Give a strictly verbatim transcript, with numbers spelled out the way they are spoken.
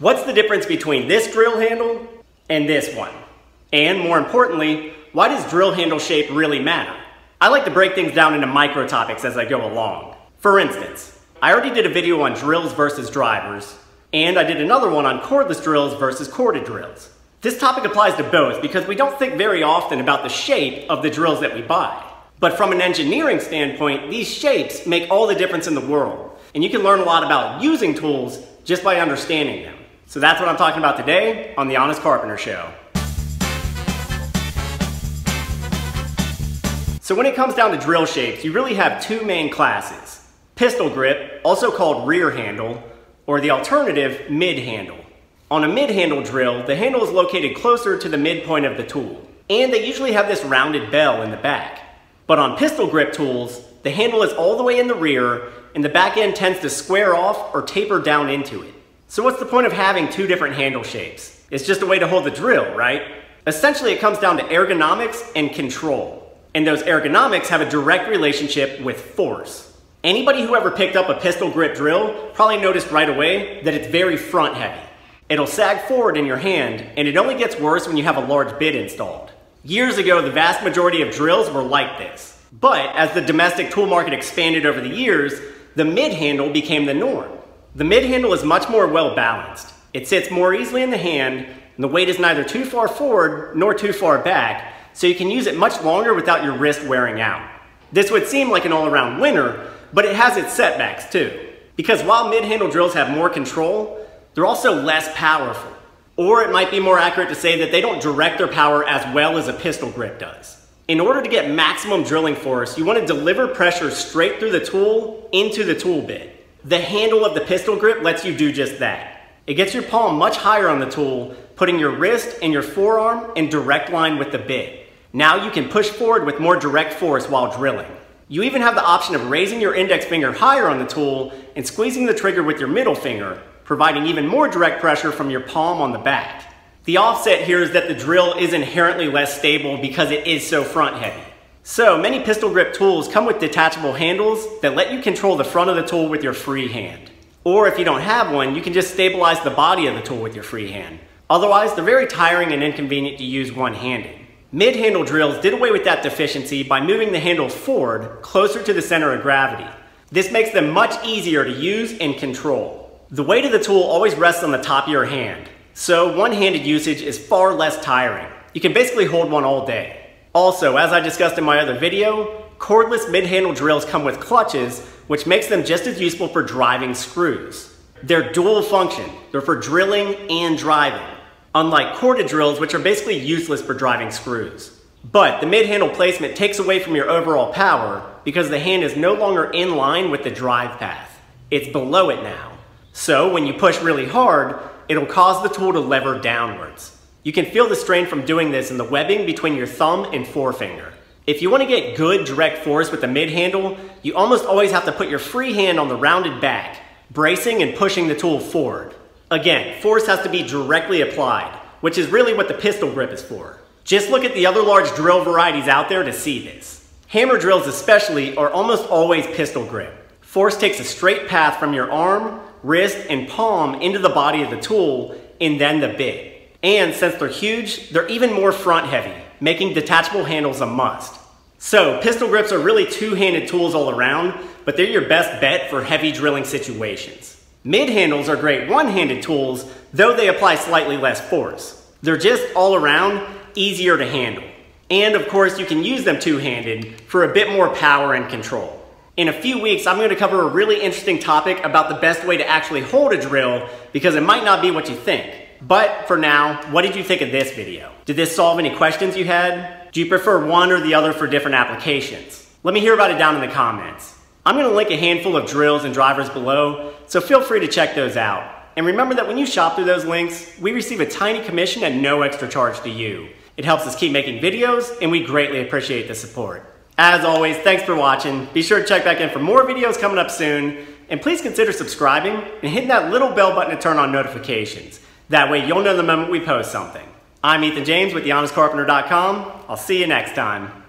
What's the difference between this drill handle and this one? And more importantly, why does drill handle shape really matter? I like to break things down into micro topics as I go along. For instance, I already did a video on drills versus drivers, and I did another one on cordless drills versus corded drills. This topic applies to both because we don't think very often about the shape of the drills that we buy. But from an engineering standpoint, these shapes make all the difference in the world. And you can learn a lot about using tools just by understanding them. So that's what I'm talking about today on The Honest Carpenter Show. So when it comes down to drill shapes, you really have two main classes. Pistol grip, also called rear handle, or the alternative, mid handle. On a mid handle drill, the handle is located closer to the midpoint of the tool, and they usually have this rounded bell in the back. But on pistol grip tools, the handle is all the way in the rear, and the back end tends to square off or taper down into it. So what's the point of having two different handle shapes? It's just a way to hold the drill, right? Essentially, it comes down to ergonomics and control. And those ergonomics have a direct relationship with force. Anybody who ever picked up a pistol grip drill probably noticed right away that it's very front heavy. It'll sag forward in your hand, and it only gets worse when you have a large bit installed. Years ago, the vast majority of drills were like this. But as the domestic tool market expanded over the years, the mid handle became the norm. The mid handle is much more well balanced. It sits more easily in the hand, and the weight is neither too far forward nor too far back, so you can use it much longer without your wrist wearing out. This would seem like an all-around winner, but it has its setbacks too. Because while mid-handle drills have more control, they're also less powerful. Or it might be more accurate to say that they don't direct their power as well as a pistol grip does. In order to get maximum drilling force, you want to deliver pressure straight through the tool into the tool bit. The handle of the pistol grip lets you do just that. It gets your palm much higher on the tool, putting your wrist and your forearm in direct line with the bit. Now you can push forward with more direct force while drilling. You even have the option of raising your index finger higher on the tool and squeezing the trigger with your middle finger, providing even more direct pressure from your palm on the back. The offset here is that the drill is inherently less stable because it is so front heavy. So many pistol grip tools come with detachable handles that let you control the front of the tool with your free hand. Or if you don't have one, you can just stabilize the body of the tool with your free hand. Otherwise, they're very tiring and inconvenient to use one-handed. Mid-handle drills did away with that deficiency by moving the handles forward, closer to the center of gravity. This makes them much easier to use and control. The weight of the tool always rests on the top of your hand, so one-handed usage is far less tiring. You can basically hold one all day. Also, as I discussed in my other video, cordless mid-handle drills come with clutches, which makes them just as useful for driving screws. They're dual function. They're for drilling and driving. Unlike corded drills, which are basically useless for driving screws. But the mid-handle placement takes away from your overall power because the hand is no longer in line with the drive path. It's below it now. So when you push really hard, it'll cause the tool to lever downwards. You can feel the strain from doing this in the webbing between your thumb and forefinger. If you want to get good direct force with the mid-handle, you almost always have to put your free hand on the rounded back, bracing and pushing the tool forward. Again, force has to be directly applied, which is really what the pistol grip is for. Just look at the other large drill varieties out there to see this. Hammer drills especially are almost always pistol grip. Force takes a straight path from your arm, wrist, and palm into the body of the tool, and then the bit. And since they're huge, they're even more front heavy, making detachable handles a must. So pistol grips are really two-handed tools all around, but they're your best bet for heavy drilling situations. Mid-handles are great one-handed tools, though they apply slightly less force. They're just all around easier to handle. And of course, you can use them two-handed for a bit more power and control. In a few weeks, I'm going to cover a really interesting topic about the best way to actually hold a drill because it might not be what you think. But for now, what did you think of this video? Did this solve any questions you had? Do you prefer one or the other for different applications? Let me hear about it down in the comments. I'm going to link a handful of drills and drivers below, so feel free to check those out. And remember that when you shop through those links, we receive a tiny commission at no extra charge to you. It helps us keep making videos, and we greatly appreciate the support. As always, thanks for watching. Be sure to check back in for more videos coming up soon, and please consider subscribing and hitting that little bell button to turn on notifications. That way you'll know the moment we post something. I'm Ethan James with the honest carpenter dot com. I'll see you next time.